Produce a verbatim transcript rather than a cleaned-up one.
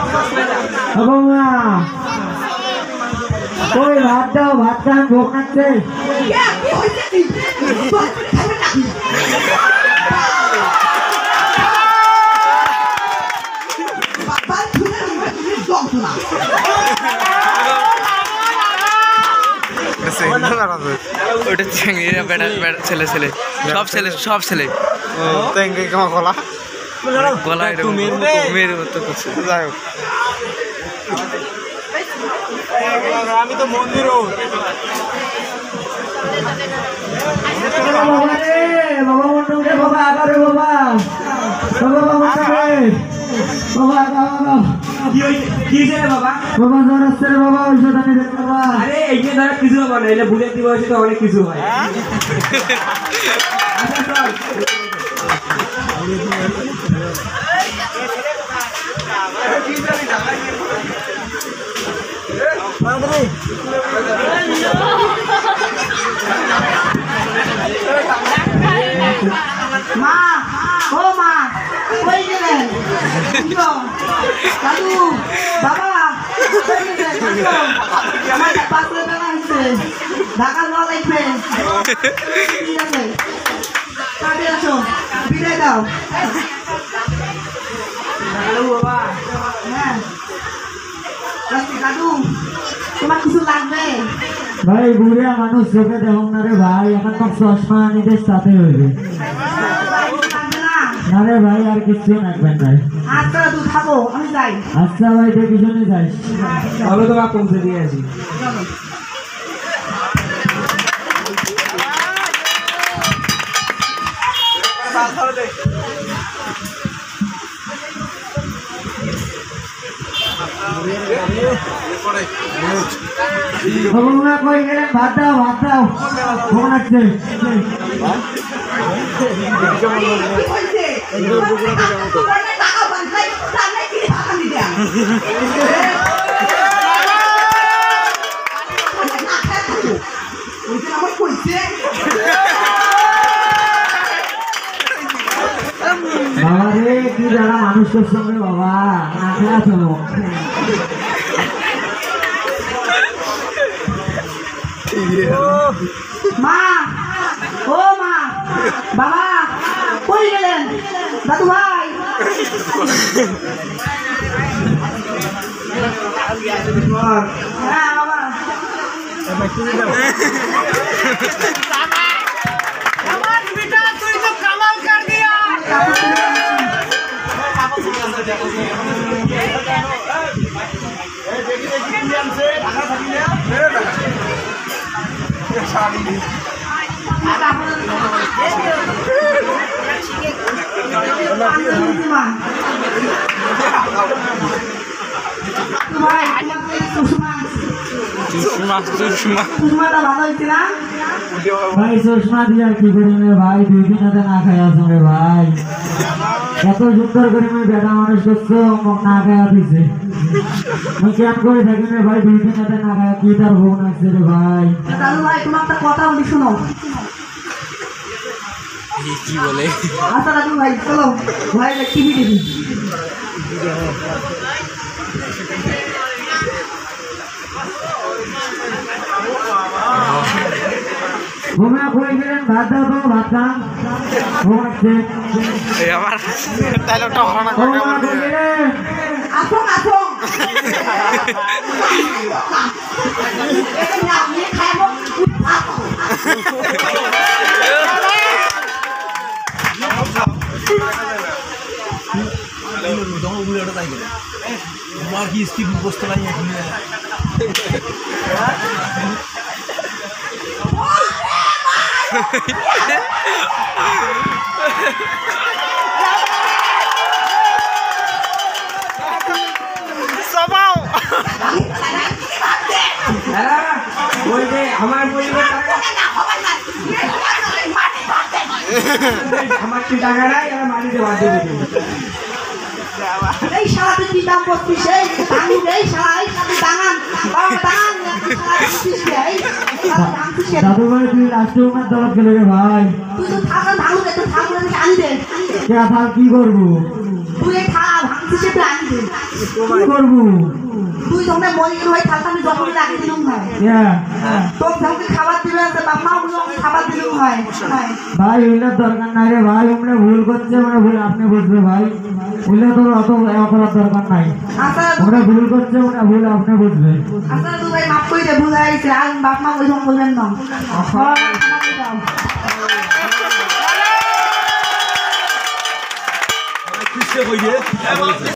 বৌমা ওই ভাত দাও, ভাত খান, ভোগ খাচ্ছে। ওটা চিংড়িরা বেড়া বেড়া ছেলে ছেলে সব ছেলে সব ছেলে গলা গলা মেয়ের মতো করছে। যাই হোক আমি তো মন্দিরও বাবা রে বাবা মন্ডল রে বাবা আগারে বাবা বাবা বাবা রে বাবা বাবা কি হইছে কি হইছে রে বাবা? বাবা জ্বর আসছে রে বাবা, ঔষধ আনি দে বাবা। আরে এই যে ধর কিছু হবে না, এটা ভুলের দিবসে তো অনেক কিছু হয়। আচ্ছা চল মা ও মা কই গেলেন? দাদু বাবা কই গেলেন? আমার পাশে বেলা হচ্ছে, ঢাকা যাওয়া লাগবে। ঠিক আছে কাটে আসো, বিদায় দাও। হ্যালো বাবা। হ্যাঁ দাদু তোমার কিছু লাগবে? ভাই বুড়িয়া মানুষ চোখে দেখুন না রে ভাই, এখন তো চশমা আনিতে সাথে হইবে না রে ভাই, আর কিছু লাগবে না। আচ্ছা তুই থাকো, আমি যাই। আচ্ছা ভাই দেখি শুনে যাইস। চলো তোমার পৌঁছে দিয়ে আসি। ভগবান কই গেলেন? ভাত দাও, ভাত দাও, ভগবান আসছে। বাবা রে কি যারা মানুষের সঙ্গে বাবা না তো মা ও মা বাবা কই গেলেন? দাদু ভাই হ্যাঁ বাবা ভাই চশমা দিয়ে আর কি করি ভাই, দুই দিন হাতে না খাই আছো রে ভাই। এত সুন্দর করে আমি বেটা মানুষ করছো, না খাইয়া দিছে। আমি কেন করে থাকি রে ভাই, দুই দিন হাতে না খাইয়া কি তার বোন আসছে রে ভাই। দাদু ভাই তোমার একটা কথা বলি শোনো। কি বলে? আচ্ছা দাদু ভাই চলো ভাই টিভি দেখি। ঘুমা কই গেলেন? ভাত দাও তো, ভাত খান, ভোগ আসছে। আমার ডায়লগটা হরানা করে ঘুমা কই গেলেন? আসো আসো আপনি খাইব কি স্কিপ বসতে পারি এখন সবাও ওই যে আমার পরিবার আমার কি টাকা নাই, আর মাটিতে বাদ দিয়ে এই শালাতে কি দাম করছিস? এই আমি এই শালা এই শালা দাঁড়ান বাবা দাঁড়ান দাদু ভাই তুই লাস্টে উনার দরদ গেলে রে ভাই। তুই তো থাকা ভালো দে, তুই থাকলে আনি দে। কে থাক কি করবো? তুই খা ভাঙছিস একটু আনি দে। কি করবো তুই যখন মরি গেল ভাই খালটা আমি যখন রাখি দিলাম ভাই ইয়া তোর যখন খাবার দিবে বাপ মা খাবার দিলাম ভাই ভাই ভাই ওইটার দরকার নাই রে ভাই আমরা ভুল করছে আমরা ভুল আপনি বুঝবে ভাই ওইটা তোর অত করার দরকার নাই আচ্ছা আমরা ভুল করছে ওটা ভুল আপনি বুঝবে আচ্ছা তুই ভাই মাফ করে দে ভুল হয়েছে আর বাপ মা ওই সময় বলবেন না কিসে কইয়ে